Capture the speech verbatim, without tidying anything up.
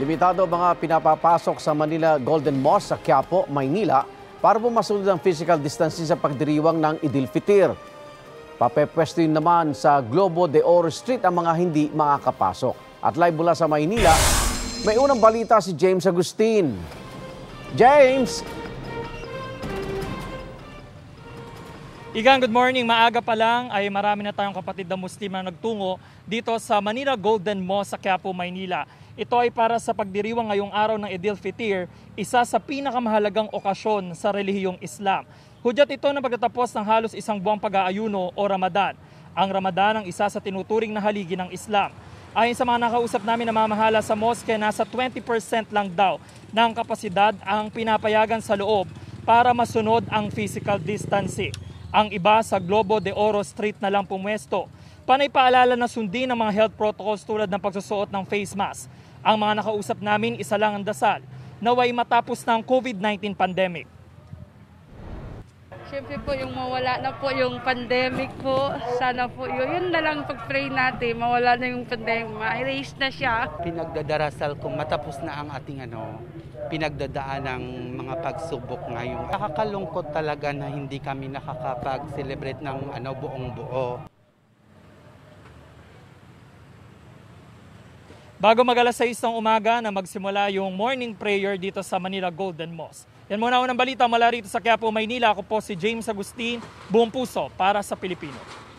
Limitado ang mga pinapapasok sa Manila Golden Mosque sa Quiapo, Maynila para pumasunod ang physical distancing sa pagdiriwang ng Idil Fitir. Papepwesto yun naman sa Globo de Oro Street ang mga hindi makakapasok. At live mula sa Maynila, may unang balita si James Agustin. James! Igang, good morning. Maaga pa lang ay marami na tayong kapatid na Muslim na nagtungo dito sa Manila Golden Mosque sa Quiapo, Maynila. Ito ay para sa pagdiriwang ngayong araw ng Idil Fitir, isa sa pinakamahalagang okasyon sa relihiyong Islam. Hudyat ito na pagtatapos ng halos isang buwang pag-aayuno o Ramadan. Ang Ramadan ang isa sa tinuturing na haligi ng Islam. Ayon sa mga nakausap namin na mamahala sa mosque, nasa twenty percent lang daw ng kapasidad ang pinapayagan sa loob para masunod ang physical distancing. Ang iba sa Globo de Oro Street na lang pumwesto. Panay paalala na sundin ang mga health protocols tulad ng pagsusuot ng face mask. Ang mga nakausap namin, isa lang ang dasal, naway matapos ng COVID nineteen pandemic. Siyempre po yung mawala na po yung pandemic po. Sana po yun, yun na lang pag-pray natin, mawala na yung pandemic, ma-erase na siya. Pinagdadarasal kung matapos na ang ating ano, pinagdadaan ng mga pagsubok ngayon. Nakakalungkot talaga na hindi kami nakakapag-celebrate ng ano, buong buo. Bago mag-alas sais ng umaga na magsimula yung morning prayer dito sa Manila Golden Mosque. Yan muna unang balita mula rito sa Quiapo, Maynila. Ako po si James Agustin, buong puso para sa Pilipino.